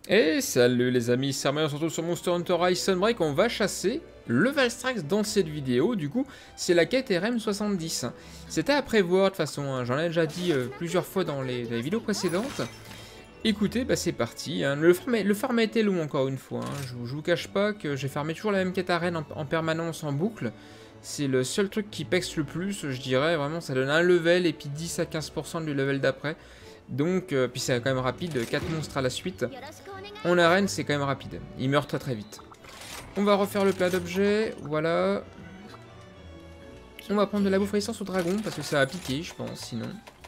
Et salut les amis, c'est Armel, on se retrouve sur Monster Hunter Rise Sunbreak, on va chasser le Valstrax dans cette vidéo, du coup c'est la quête RM70. C'était à prévoir de toute façon, hein. J'en ai déjà dit plusieurs fois dans les vidéos précédentes. Écoutez, bah c'est parti, hein. Le farm a été long encore une fois, hein. Je vous cache pas que j'ai farmé toujours la même quête arène en permanence en boucle. C'est le seul truc qui pexe le plus, je dirais, vraiment ça donne un level et puis 10 à 15% du level d'après. Donc, puis c'est quand même rapide, 4 monstres à la suite. En arène, c'est quand même rapide. Il meurt très très vite. On va refaire le plat d'objets, voilà. On va prendre de la bouffe résistance au dragon, parce que ça va piquer, je pense, sinon.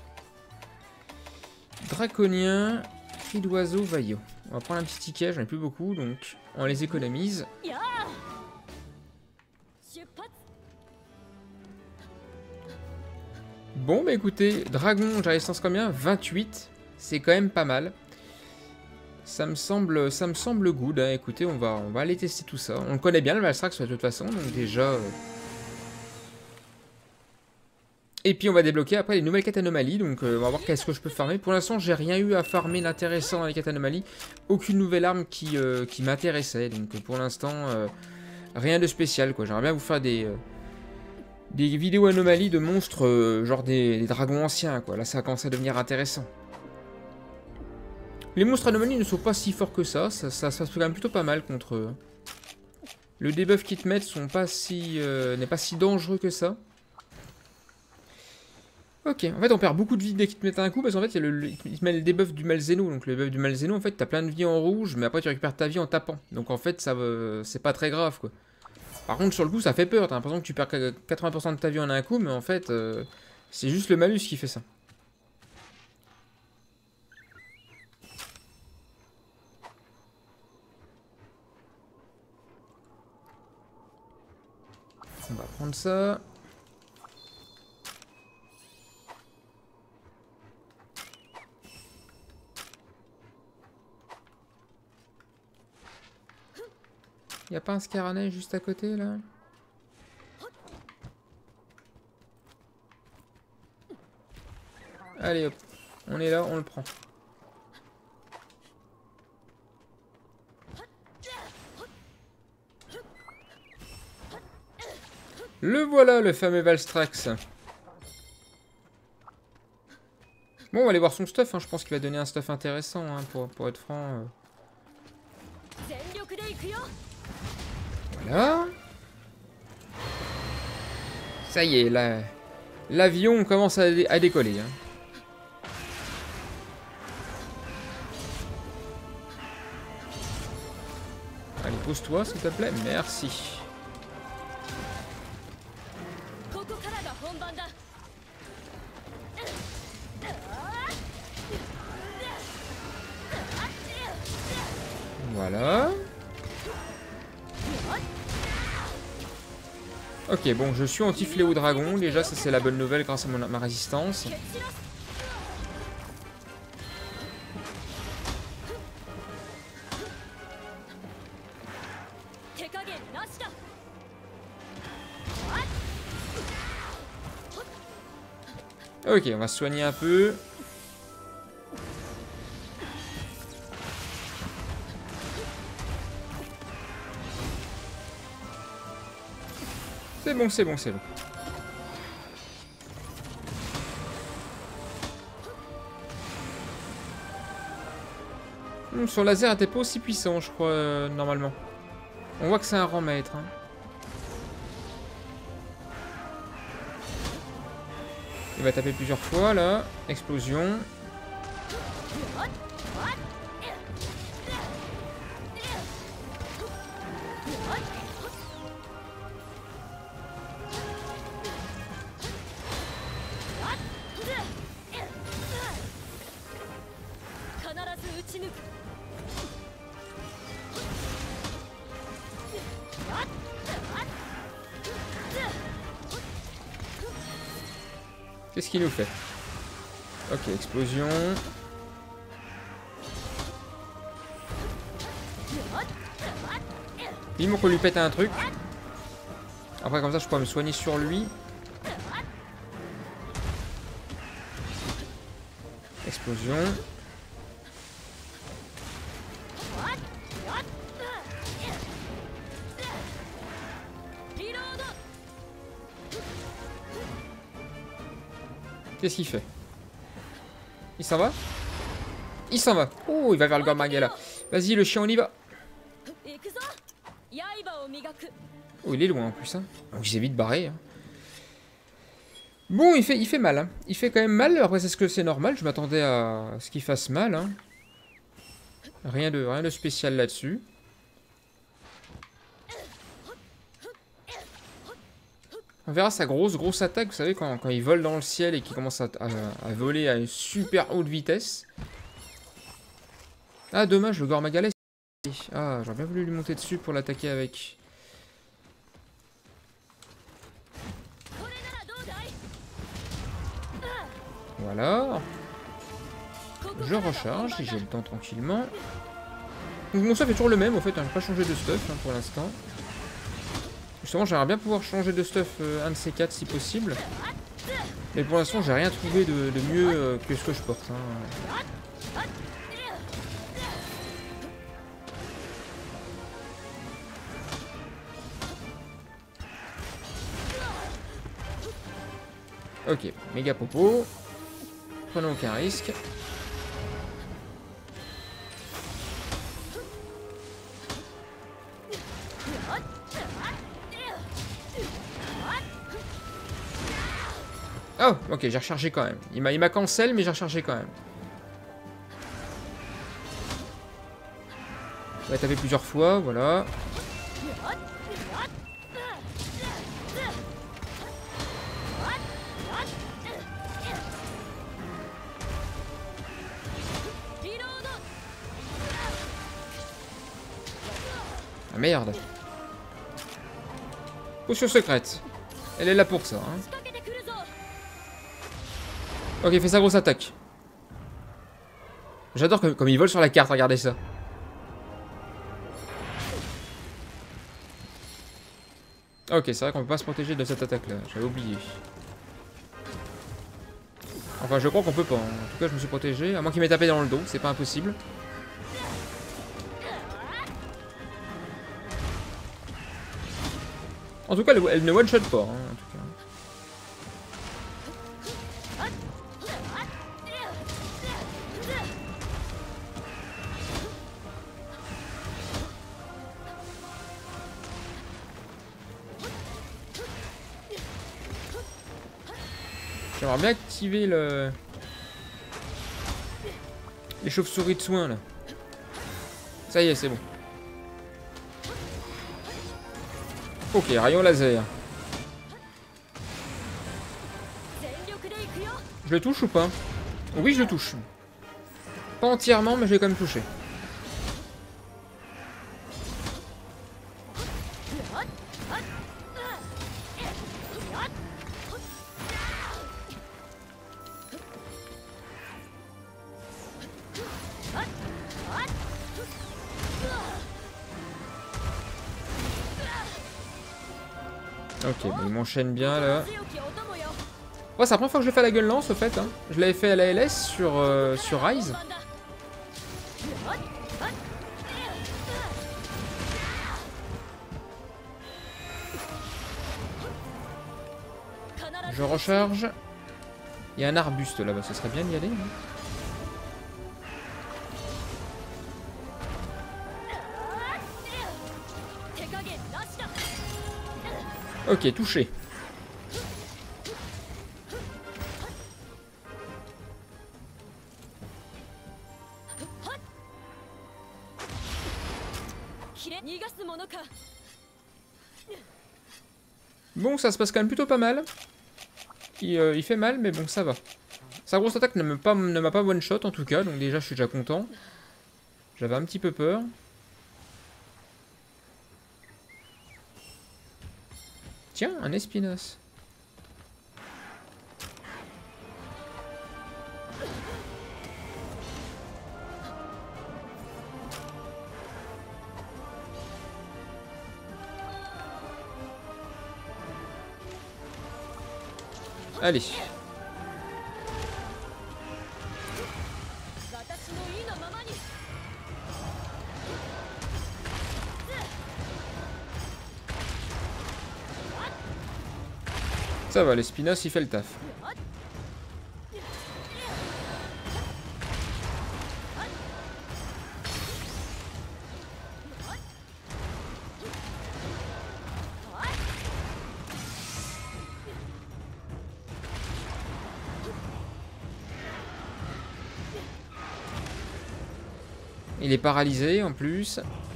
Draconien, cri d'oiseau, vaillot. On va prendre un petit ticket, j'en ai plus beaucoup, donc on les économise. Bon, bah écoutez, dragon, j'ai résistance combien? 28, c'est quand même pas mal. Ça me semble good, hein. Écoutez, on va aller tester tout ça. On le connaît bien le Valstrax de toute façon, donc déjà... Et puis on va débloquer après les nouvelles quêtes anomalies, donc on va voir qu'est-ce que je peux farmer. Pour l'instant, j'ai rien eu à farmer d'intéressant dans les quêtes anomalies. Aucune nouvelle arme qui m'intéressait, donc pour l'instant, rien de spécial, quoi. J'aimerais bien vous faire des vidéos anomalies de monstres, genre des dragons anciens, quoi. Là, ça a commencé à devenir intéressant. Les monstres anomalies ne sont pas si forts que ça se fait quand même plutôt pas mal contre eux. Le debuff qu'ils te mettent n'est pas si dangereux que ça. Ok, en fait on perd beaucoup de vie dès qu'ils te mettent un coup, parce qu'en fait ils te mettent le debuff du Malzeno. Donc le debuff du Malzeno, en fait t'as plein de vie en rouge, mais après tu récupères ta vie en tapant. Donc en fait c'est pas très grave, quoi. Par contre sur le coup ça fait peur, t'as l'impression que tu perds 80% de ta vie en un coup, mais en fait c'est juste le malus qui fait ça. On va prendre ça. Y'a pas un Scarabée juste à côté là? Allez hop, on est là, on le prend. Le voilà, le fameux Valstrax. Bon, on va aller voir son stuff, hein. Je pense qu'il va donner un stuff intéressant, hein, pour être franc. Voilà. Ça y est, l'avion commence à décoller, hein. Allez, pose-toi, s'il te plaît. Merci. Voilà. Ok, bon, je suis anti-fléau dragon. Déjà, ça c'est la bonne nouvelle grâce à ma résistance. Ok, on va se soigner un peu. C'est bon, c'est bon, c'est bon. Son laser n'était pas aussi puissant, je crois, normalement. On voit que c'est un rang maître, hein. Il va taper plusieurs fois, là. Explosion. Qu'est-ce qu'il nous fait? Ok, explosion. Vivement qu'on lui pète un truc. Après, comme ça, je pourrais me soigner sur lui. Explosion. Qu'est-ce qu'il fait? Il s'en va? Il s'en va. Oh, il va vers le Gormagala. Vas-y, le chien, on y va. Oh, il est loin en plus. Hein. Oh, il s'est vite barré. Hein. Bon, il fait mal. Hein. Il fait quand même mal. Après, c'est ce que c'est normal. Je m'attendais à ce qu'il fasse mal. Hein. Rien de spécial là-dessus. On verra sa grosse attaque. Vous savez, quand il vole dans le ciel et qu'il commence à voler à une super haute vitesse. Ah, dommage, le Gormagala. Ah, j'aurais bien voulu lui monter dessus pour l'attaquer avec. Voilà. Je recharge si j'ai le temps tranquillement. Donc mon stuff est toujours le même, en fait. Hein, j'ai pas changé de stuff hein, pour l'instant. Justement, j'aimerais bien pouvoir changer de stuff un de ces quatre si possible. Mais pour l'instant, j'ai rien trouvé de mieux que ce que je porte. Hein. Ok, méga popo. Prenons aucun risque. Oh, ok, j'ai rechargé quand même. Il m'a cancel, mais j'ai rechargé quand même. On va taper plusieurs fois, voilà. Ah merde. Potion secrète. Elle est là pour ça. Hein. Ok, fait sa grosse attaque. J'adore comme il vole sur la carte, regardez ça. Ok, c'est vrai qu'on peut pas se protéger de cette attaque là, j'avais oublié. Enfin, je crois qu'on peut pas. Hein. En tout cas, je me suis protégé, à moins qu'il m'ait tapé dans le dos, c'est pas impossible. En tout cas, elle ne one-shot pas, hein, en tout cas. J'aimerais bien activer les chauves-souris de soin, là. Ça y est, c'est bon. Ok, rayon laser. Je le touche ou pas? Oui, je le touche. Pas entièrement, mais je l'ai quand même touché. Ok, bah il m'enchaîne bien là. Ouais, c'est la première fois que je le fais à la gueule lance au fait. Hein. Je l'avais fait à la LS sur Rise. Je recharge. Il y a un arbuste là-bas, ce serait bien d'y aller. Hein. Ok, touché. Bon, ça se passe quand même plutôt pas mal. Il fait mal, mais bon, ça va. Sa grosse attaque ne m'a pas one-shot en tout cas, donc déjà je suis déjà content. J'avais un petit peu peur. Tiens, un Espinas. Allez. Ça va, l'Espinas il fait le taf. Il est paralysé en plus.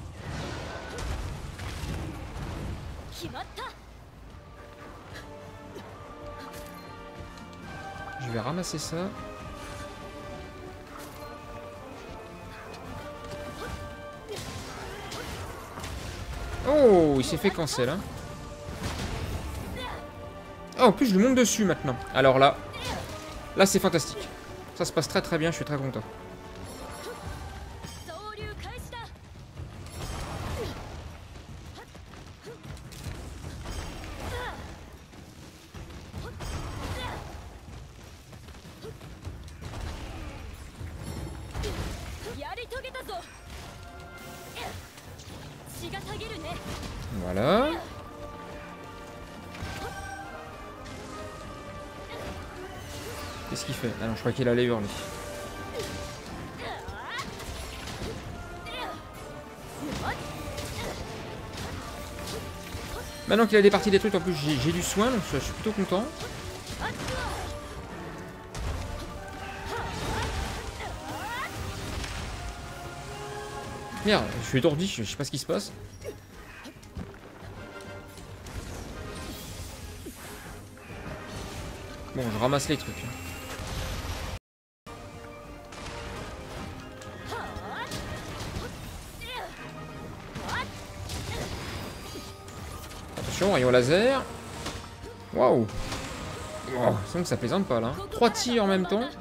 Je vais ramasser ça. Oh, il s'est fait cancel, hein. Oh, en plus, je lui monte dessus maintenant. Alors là, c'est fantastique. Ça se passe très très bien, je suis très content. Voilà. Qu'est-ce qu'il fait? Ah non, je crois qu'il allait hurler. Maintenant qu'il a des parties détruites, en plus j'ai du soin, donc je suis plutôt content. Merde, je suis étourdi, je sais pas ce qui se passe. Bon, je ramasse les trucs. Attention, rayon laser. Waouh. Wow, c'est que ça plaisante pas là. 3 tirs en même temps.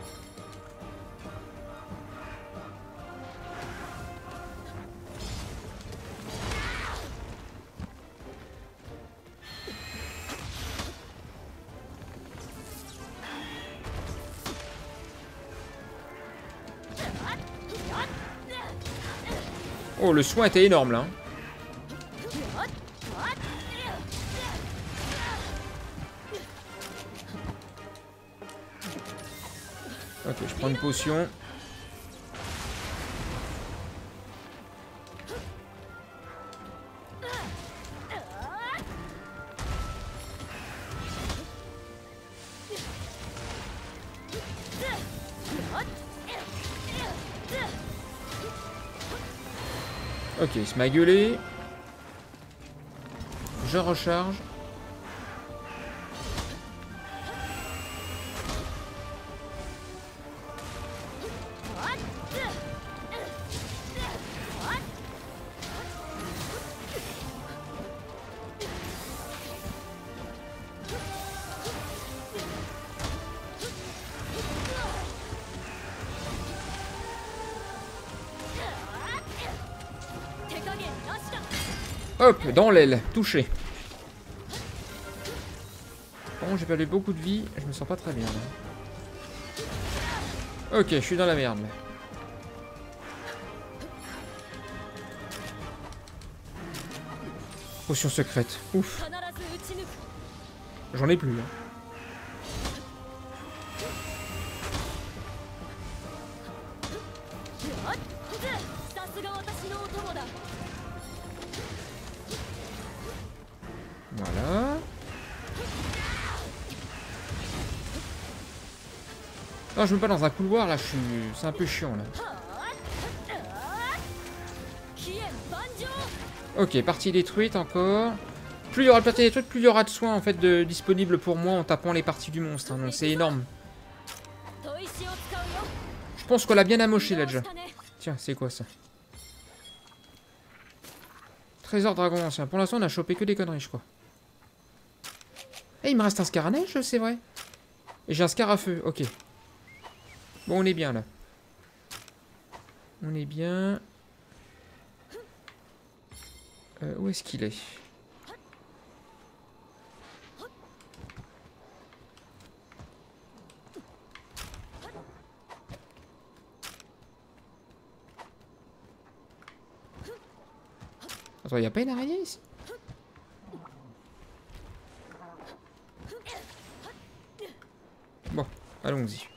Oh, le soin était énorme là. Ok, je prends une potion. Ok, il se m'a gueulé. Je recharge. Hop, dans l'aile, touché. Bon, j'ai perdu beaucoup de vie, je me sens pas très bien là. Ok, je suis dans la merde là. Potion secrète, ouf. J'en ai plus. Hein. Voilà. Non, je me mets pas dans un couloir là, c'est un peu chiant là. Ok, partie détruite encore. Plus il y aura de parties détruites, plus il y aura de soins en fait disponibles pour moi en tapant les parties du monstre. Hein, donc c'est énorme. Je pense qu'on l'a bien amoché là déjà. Tiens, c'est quoi ça? Trésor dragon ancien. Pour l'instant, on a chopé que des conneries, je crois. Eh, il me reste un scar à neige, c'est vrai. Et j'ai un scar à feu, ok. Bon, on est bien là. On est bien. Où est-ce qu'il est? Attends, il n'y a pas une araignée ici? Bon, allons-y.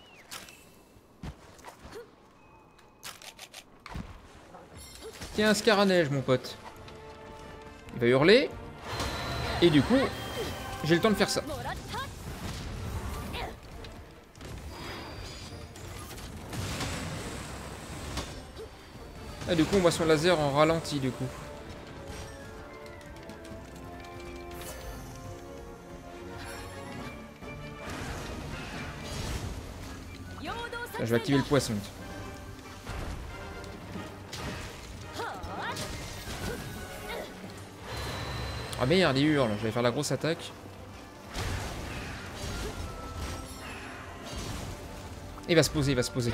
Tiens, un scar à neige, mon pote. Il va hurler. Et du coup, j'ai le temps de faire ça. Ah, du coup, on voit son laser en ralenti, du coup. Là, je vais activer le poisson. Ah merde, il hurle. Je vais faire la grosse attaque. Il va se poser, il va se poser.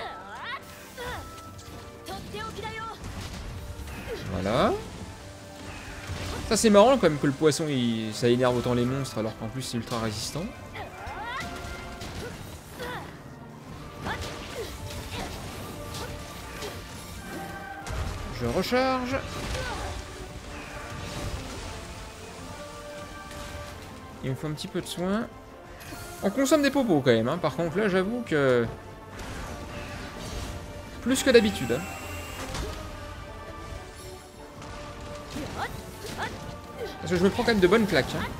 Voilà. Ça c'est marrant quand même que le poisson ça énerve autant les monstres alors qu'en plus c'est ultra résistant. Je recharge. Il me faut un petit peu de soin. On consomme des popos quand même, hein. Par contre là j'avoue que... Plus que d'habitude. Hein. Parce que je me prends quand même de bonnes claques. Hein.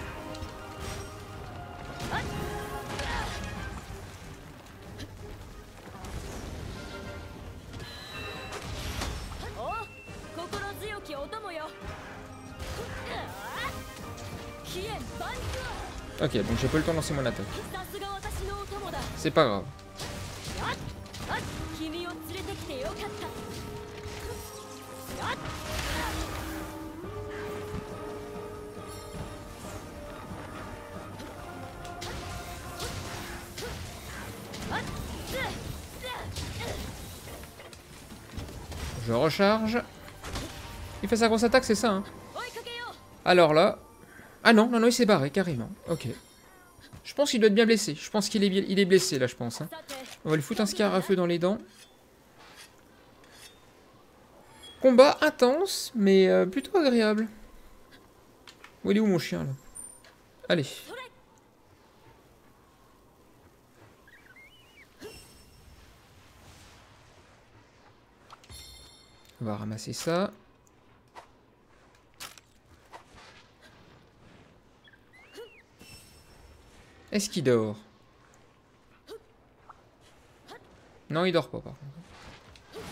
Ok, donc j'ai pas eu le temps de lancer mon attaque. C'est pas grave. Je recharge. Il fait sa grosse attaque, c'est ça, hein. Alors là... Ah non, non, non, il s'est barré, carrément. Ok. Je pense qu'il doit être bien blessé. Je pense qu'il est blessé, là, je pense. Hein. On va lui foutre un scarafeu dans les dents. Combat intense, mais plutôt agréable. Où il est où, mon chien, là? Allez. On va ramasser ça. Est-ce qu'il dort? Non, il dort pas, par contre.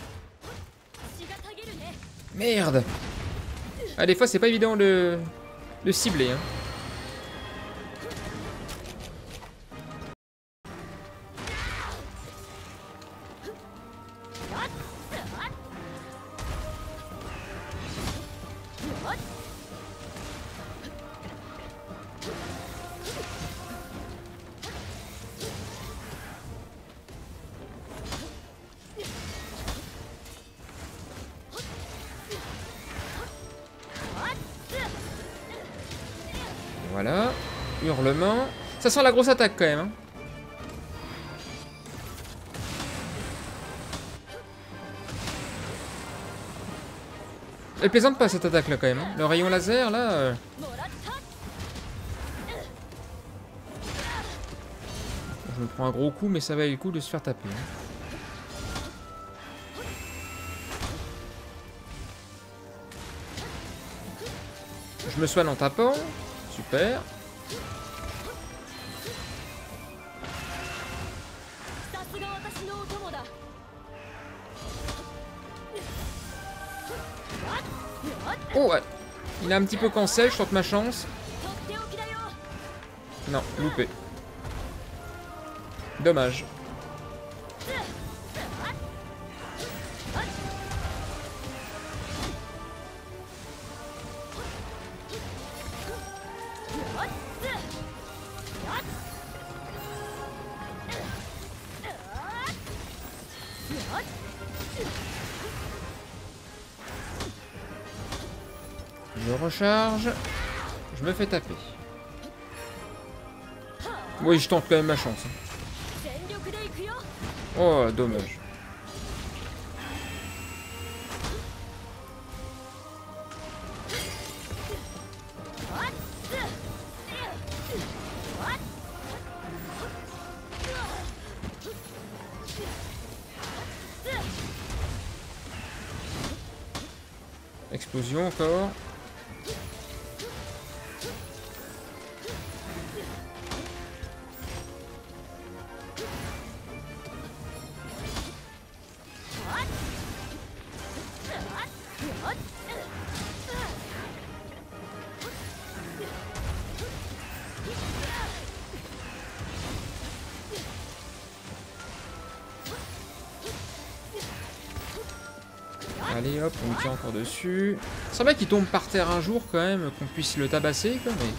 Merde! Ah, des fois, c'est pas évident de cibler, hein. Voilà. Hurlement. Ça sent la grosse attaque quand même. Hein. Elle plaisante pas cette attaque là quand même. Hein. Le rayon laser là. Je me prends un gros coup mais ça valait le coup de se faire taper. Hein. Je me soigne en tapant. Super. Oh ouais. Il a un petit peu cancel, je tente ma chance. Non, loupé. Dommage. Je recharge. Je me fais taper. Oui, je tente quand même ma chance. Oh, dommage. Explosion encore. Allez hop, on lui tire encore dessus. C'est vrai qu'il tombe par terre un jour quand même, qu'on puisse le tabasser quoi, mais...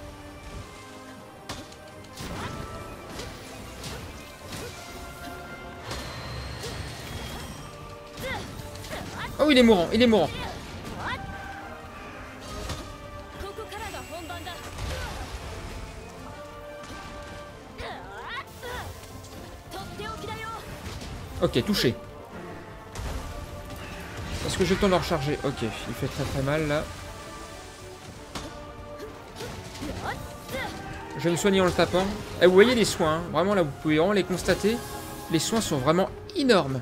Oh il est mourant, il est mourant. Ok, touché. Est-ce que j'ai le temps de le recharger? Ok, il fait très mal là. Je vais me soigner en le tapant. Et vous voyez les soins, hein. Vraiment là vous pouvez vraiment les constater. Les soins sont vraiment énormes.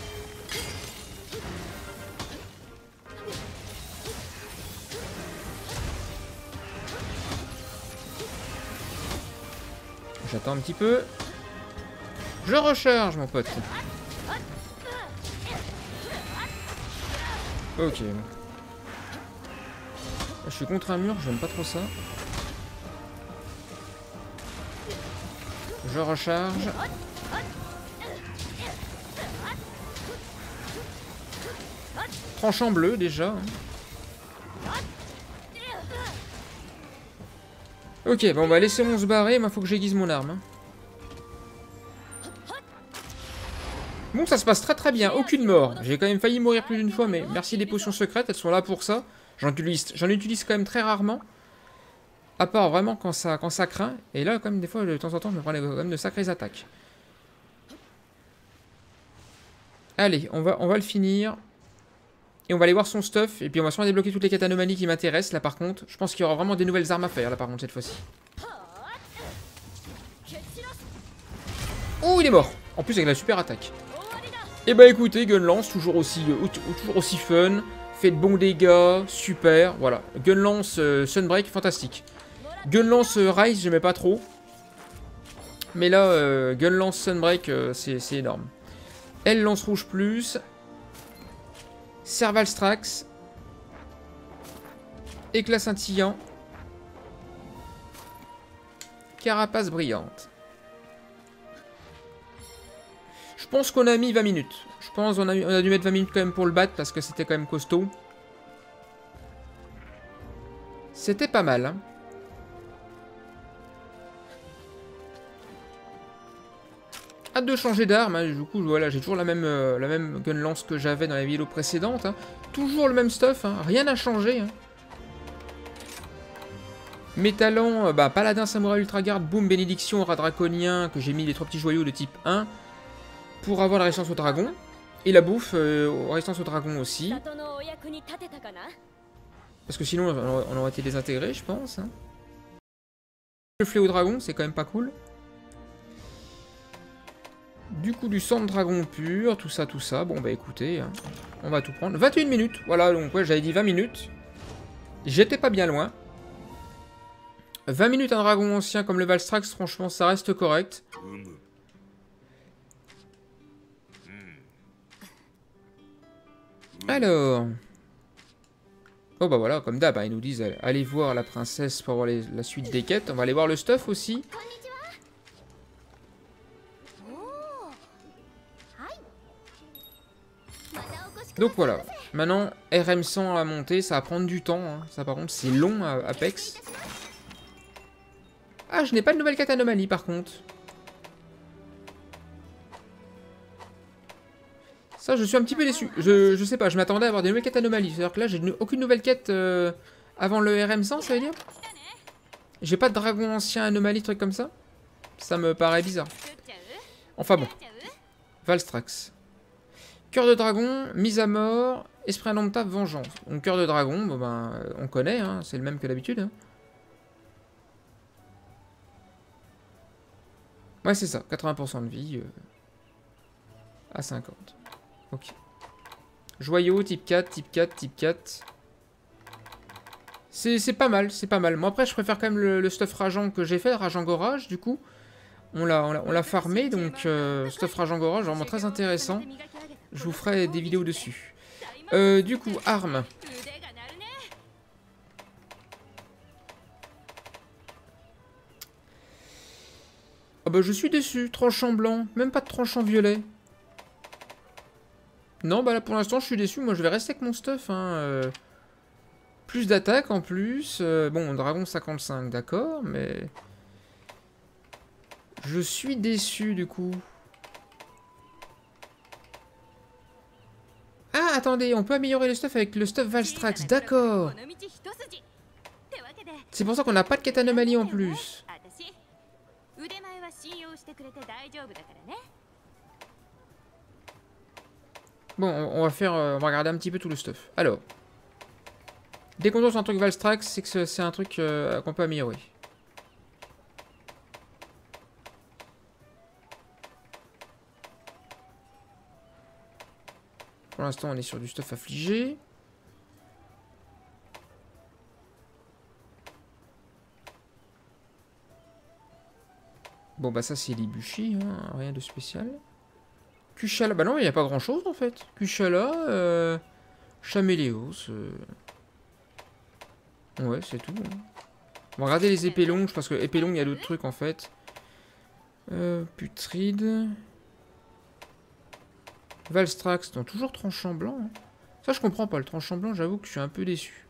J'attends un petit peu. Je recharge mon pote. Ok. Je suis contre un mur, j'aime pas trop ça. Je recharge. Tranchant bleu déjà. Ok, bon bah laissez-moi se barrer, il faut que j'aiguise mon arme. Hein. Bon, ça se passe très bien, aucune mort. J'ai quand même failli mourir plus d'une fois, mais merci des potions secrètes, elles sont là pour ça. J'en utilise quand même très rarement. À part vraiment quand ça craint. Et là, quand même, des fois, de temps en temps, je me prends quand même de sacrées attaques. Allez, on va le finir. Et on va aller voir son stuff. Et puis on va sûrement débloquer toutes les quêtes anomalies qui m'intéressent, là par contre. Je pense qu'il y aura vraiment des nouvelles armes à faire, là par contre, cette fois-ci. Oh, il est mort. En plus, avec la super attaque. Et bah écoutez, Gunlance, toujours aussi fun. Fait de bons dégâts, super. Voilà. Gunlance Sunbreak, fantastique. Gunlance Rise, j'aimais pas trop. Mais là, Gunlance Sunbreak, c'est énorme. Elle lance rouge plus. Serval Strax. Éclat scintillant. Carapace brillante. Je pense qu'on a mis 20 minutes. Je pense qu'on a dû mettre 20 minutes quand même pour le battre parce que c'était quand même costaud. C'était pas mal. Hein. Hâte de changer d'arme. Hein. Du coup, voilà, j'ai toujours la même gun lance que j'avais dans la vidéo précédente. Hein. Toujours le même stuff. Hein. Rien n'a changé. Hein. Mes talents, Paladin, Samouraï, Ultra Garde, Boom, Bénédiction, Rat Draconien, que j'ai mis les 3 petits joyaux de type 1 pour avoir la résistance au dragon. Et la bouffe, résistance au dragon aussi. Parce que sinon, on aurait été désintégré, je pense. Hein. Le fléau dragon, c'est quand même pas cool. Du coup, du sang de dragon pur, tout ça. Bon, bah écoutez, hein, on va tout prendre. 21 minutes, voilà, donc ouais, j'avais dit 20 minutes. J'étais pas bien loin. 20 minutes un dragon ancien comme le Valstrax, franchement, ça reste correct. Alors... Oh bah voilà, comme d'hab, hein, ils nous disent allez voir la princesse pour voir la suite des quêtes. On va aller voir le stuff aussi. Donc voilà, maintenant RM100 à monter, ça va prendre du temps. Hein. Ça par contre c'est long à Apex. Ah, je n'ai pas de nouvelle quête anomalie par contre. Ça, je suis un petit peu déçu. Je sais pas, je m'attendais à avoir des nouvelles quêtes anomalies. C'est-à-dire que là, j'ai aucune nouvelle quête avant le RM100, ça veut dire? J'ai pas de dragon ancien anomalie, truc comme ça? Ça me paraît bizarre. Enfin bon. Valstrax. Cœur de dragon, mise à mort, esprit indomptable, vengeance. Donc cœur de dragon, bon ben, on connaît, hein, c'est le même que d'habitude. Hein. Ouais, c'est ça, 80% de vie à 50. Ok. Joyau, type 4, type 4, type 4. C'est pas mal, c'est pas mal. Moi après, je préfère quand même le stuff rageant que j'ai fait, rageant gorage, du coup. On l'a farmé, donc stuff rageant gorage, vraiment très intéressant. Je vous ferai des vidéos dessus. Du coup, armes. Oh bah je suis déçu, tranchant blanc, même pas de tranchant violet. Non, bah là pour l'instant je suis déçu. Moi je vais rester avec mon stuff. Hein, plus d'attaque en plus. Bon, Dragon 55, d'accord, mais... Je suis déçu du coup. Ah, attendez, on peut améliorer le stuff avec le stuff Valstrax, d'accord. C'est pour ça qu'on n'a pas de quête anomalie en plus. Bon, on va faire, on va regarder un petit peu tout le stuff. Alors, dès qu'on tombe sur un truc Valstrax, c'est que c'est un truc qu'on peut améliorer. Pour l'instant, on est sur du stuff affligé. Bon, bah ça, c'est l'Ibushi, hein, rien de spécial. Kushala, bah non, il n'y a pas grand-chose, en fait. Kushala, Chaméléos. Ouais, c'est tout. Hein. On va regarder les épées longues, parce que épées longues, il y a d'autres trucs, en fait. Putride. Valstrax, non, toujours tranchant blanc. Hein. Ça, je comprends pas. Le tranchant blanc, j'avoue que je suis un peu déçu.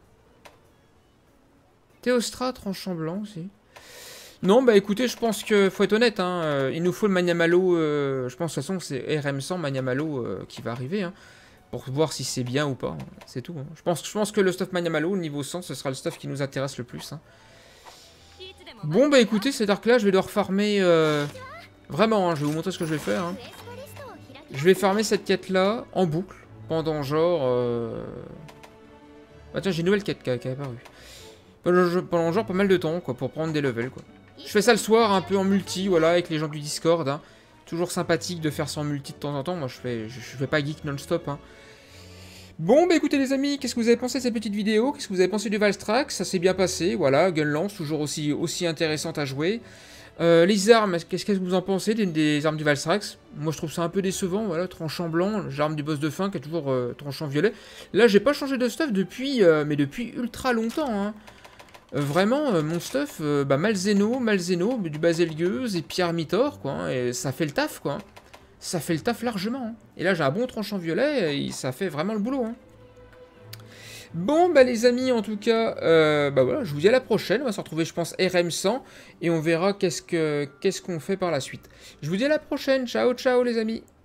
Théostra, tranchant blanc aussi. Non, bah écoutez, je pense que faut être honnête. Hein, il nous faut le Maniamalo. Je pense de toute façon que c'est RM100 Maniamalo qui va arriver. Hein, pour voir si c'est bien ou pas. Hein, c'est tout. Hein. Je pense que le stuff Maniamalo, niveau 100, ce sera le stuff qui nous intéresse le plus. Hein. Bon, bah écoutez, cet arc-là, je vais devoir farmer. Vraiment, hein, je vais vous montrer ce que je vais faire. Hein. Je vais farmer cette quête-là en boucle pendant genre... Ah tiens, j'ai une nouvelle quête qui est apparue. Pendant genre pas mal de temps, quoi, pour prendre des levels, quoi. Je fais ça le soir, un peu en multi, voilà, avec les gens du Discord. Hein. Toujours sympathique de faire ça en multi de temps en temps. Moi, je fais pas geek non-stop. Hein. Bon, bah écoutez les amis, qu'est-ce que vous avez pensé de cette petite vidéo? Qu'est-ce que vous avez pensé du Valstrax? Ça s'est bien passé, voilà. Gunlance, toujours aussi intéressante à jouer. Les armes, qu'est-ce que vous en pensez des armes du Valstrax? Moi je trouve ça un peu décevant, voilà, tranchant blanc, l'arme du boss de fin qui est toujours tranchant violet. Là j'ai pas changé de stuff depuis, mais depuis ultra longtemps. Hein. Vraiment, mon stuff, Malzeno, du Baselgeuse et Pierre Mitor, quoi, hein, et ça fait le taf, quoi. Ça fait le taf largement. Hein. Et là j'ai un bon tranchant violet, et ça fait vraiment le boulot. Hein. Bon, bah les amis, en tout cas, bah voilà, je vous dis à la prochaine. On va se retrouver, je pense, RM100. Et on verra qu'est-ce qu'on fait par la suite. Je vous dis à la prochaine. Ciao, ciao les amis.